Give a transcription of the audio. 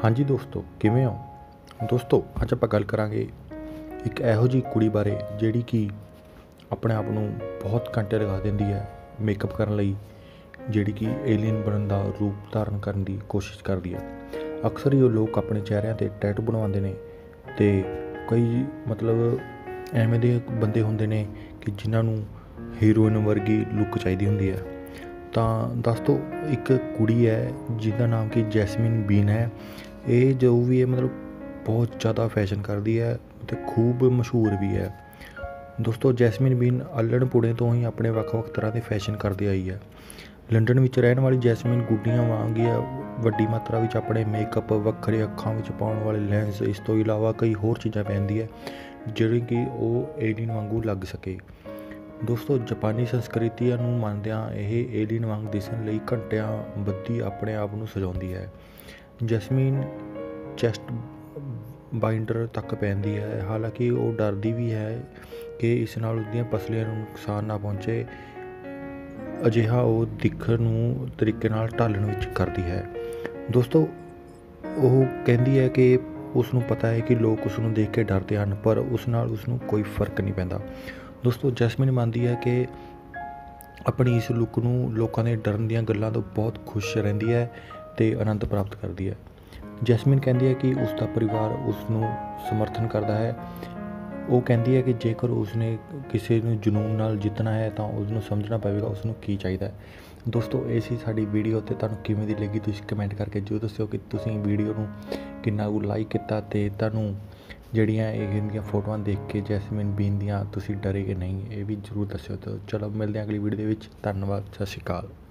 ਹਾਂਜੀ ਦੋਸਤੋ, ਕਿਵੇਂ ਹੋ? ਦੋਸਤੋ, ਅੱਜ ਆਪਾਂ ਗੱਲ ਕਰਾਂਗੇ ਇੱਕ ਇਹੋ ਜਿਹੀ ਕੁੜੀ ਬਾਰੇ ਜਿਹੜੀ ਕਿ ਆਪਣੇ ਆਪ ਨੂੰ ਬਹੁਤ ਘੰਟੇ ਲਗਾ ਦਿੰਦੀ ਹੈ ਮੇਕਅਪ ਕਰਨ ਲਈ, ਜਿਹੜੀ ਕਿ ਏਲੀਅਨ ਬਣਨ ਦਾ ਰੂਪ ਧਾਰਨ ਕਰਨ ਦੀ ਕੋਸ਼ਿਸ਼ ਕਰਦੀ ਹੈ। ਅਕਸਰ ਹੀ ਉਹ ਲੋਕ ਆਪਣੇ ਚਿਹਰਿਆਂ 'ਤੇ ਟੈਟੂ ਬਣਵਾਉਂਦੇ ਨੇ ਅਤੇ ਕਈ ਐਵੇਂ ਦੇ ਬੰਦੇ ਹੁੰਦੇ ਨੇ ਕਿ ਜਿਨ੍ਹਾਂ ਨੂੰ ਹੀਰੋਇਨ ਵਰਗੀ ਲੁੱਕ ਚਾਹੀਦੀ ਹੁੰਦੀ ਹੈ। ਤਾਂ ਦੋਸਤੋ, ਇੱਕ ਕੁੜੀ ਹੈ ਜਿਹਦਾ ਨਾਮ ਕਿ ਜੈਸਮੀਨ ਬੀਨ ਹੈ। ਇਹ ਜੋ ਵੀ ਹੈ ਬਹੁਤ ਜ਼ਿਆਦਾ ਫੈਸ਼ਨ ਕਰਦੀ ਹੈ ਅਤੇ ਖੂਬ ਮਸ਼ਹੂਰ ਵੀ ਹੈ। ਦੋਸਤੋ, ਜੈਸਮੀਨ ਬੀਨ ਅੱਲ੍ਹੜ ਪੁਣੇ ਤੋਂ ਹੀ ਆਪਣੇ ਵੱਖ-ਵੱਖ ਤਰ੍ਹਾਂ ਦੇ ਫੈਸ਼ਨ ਕਰਦੇ ਆਈ ਹੈ। ਲੰਡਨ ਵਿੱਚ ਰਹਿਣ ਵਾਲੀ ਜੈਸਮੀਨ ਗੁੱਡੀਆਂ ਵਾਂਗ ਹੀ ਵੱਡੀ ਮਾਤਰਾ ਵਿੱਚ ਆਪਣੇ ਮੇਕਅਪ, ਵੱਖਰੇ ਅੱਖਾਂ ਵਿੱਚ ਪਾਉਣ ਵਾਲੇ ਲੈਂਸ, ਇਸ ਤੋਂ ਇਲਾਵਾ ਕਈ ਹੋਰ ਚੀਜ਼ਾਂ ਪਹਿਨਦੀ ਹੈ ਜਿਹੜੀ ਕਿ ਉਹ ਏਲੀਅਨ ਵਾਂਗੂ ਲੱਗ ਸਕੇ। ਦੋਸਤੋ, ਜਾਪਾਨੀ ਸੰਸਕ੍ਰਿਤੀਆਂ ਨੂੰ ਮੰਨਦਿਆਂ ਇਹ ਏਲੀਅਨ ਵਾਂਗ ਦਿਸਣ ਲਈ ਘੰਟਿਆਂ ਬੱਧੀ ਆਪਣੇ ਆਪ ਨੂੰ ਸਜਾਉਂਦੀ ਹੈ। ਜੈਸਮੀਨ ਚੈਸਟ ਬਾਈਂਡਰ ਤੱਕ ਪਹਿਨਦੀ ਹੈ, ਹਾਲਾਂਕਿ ਉਹ ਡਰਦੀ ਵੀ ਹੈ ਕਿ ਇਸ ਨਾਲ ਉਸਦੀਆਂ ਪਸਲੀਆਂ ਨੂੰ ਨੁਕਸਾਨ ਨਾ ਪਹੁੰਚੇ। ਅਜਿਹਾ ਉਹ ਦਿੱਖਣ ਨੂੰ ਤਰੀਕੇ ਨਾਲ ਢਾਲਣ ਵਿੱਚ ਕਰਦੀ ਹੈ। ਦੋਸਤੋ, ਉਹ ਕਹਿੰਦੀ ਹੈ ਕਿ ਉਸ ਨੂੰ ਪਤਾ ਹੈ ਕਿ ਲੋਕ ਉਸ ਨੂੰ ਦੇਖ ਕੇ ਡਰਦੇ ਹਨ, ਪਰ ਉਸ ਨਾਲ ਉਸ ਨੂੰ ਕੋਈ ਫਰਕ ਨਹੀਂ ਪੈਂਦਾ। ਦੋਸਤੋ, ਜੈਸਮੀਨ ਮੰਨਦੀ ਹੈ ਕਿ ਆਪਣੀ ਇਸ ਲੁੱਕ ਨੂੰ ਲੋਕਾਂ ਦੇ ਡਰਨ ਦੀਆਂ ਗੱਲਾਂ ਤੋਂ ਬਹੁਤ ਖੁਸ਼ ਰਹਿੰਦੀ ਹੈ ਅਤੇ ਆਨੰਦ ਪ੍ਰਾਪਤ ਕਰਦੀ ਹੈ। ਜੈਸਮੀਨ ਕਹਿੰਦੀ ਹੈ ਕਿ ਉਸ ਦਾ ਪਰਿਵਾਰ ਉਸ ਨੂੰ ਸਮਰਥਨ ਕਰਦਾ ਹੈ। ਉਹ ਕਹਿੰਦੀ ਹੈ ਕਿ ਜੇਕਰ ਉਸਨੇ ਕਿਸੇ ਨੂੰ ਜਨੂੰਨ ਨਾਲ ਜਿੱਤਣਾ ਹੈ ਤਾਂ ਉਸ ਨੂੰ ਸਮਝਣਾ ਪਵੇਗਾ ਉਸ ਨੂੰ ਕੀ ਚਾਹੀਦਾ ਹੈ। ਦੋਸਤੋ, ਇਹ ਸੀ ਸਾਡੀ ਵੀਡੀਓ ਅਤੇ ਤੁਹਾਨੂੰ ਕਿਵੇਂ ਦੀ ਲੱਗੀ ਤੁਸੀਂ ਕਮੈਂਟ ਕਰਕੇ ਜ਼ਰੂਰ ਦੱਸਿਓ ਕਿ ਤੁਸੀਂ ਵੀਡੀਓ ਨੂੰ ਕਿੰਨਾ ਕੁ ਲਾਈਕ ਕੀਤਾ ਅਤੇ ਤੁਹਾਨੂੰ ਜਿਹੜੀਆਂ ਇਹ ਦੀਆਂ ਫੋਟੋਆਂ ਦੇਖ ਕੇ ਜੈਸਮੀਨ ਬੀਨ ਦੀਆਂ ਤੁਸੀਂ ਡਰੇ ਕਿ ਨਹੀਂ, ਇਹ ਵੀ ਜ਼ਰੂਰ ਦੱਸਿਓ। ਤਾਂ ਚਲੋ, ਮਿਲਦੇ ਹਾਂ ਅਗਲੀ ਵੀਡੀਓ ਦੇ ਵਿੱਚ। ਧੰਨਵਾਦ, ਸਤਿ ਸ਼੍ਰੀ ਅਕਾਲ।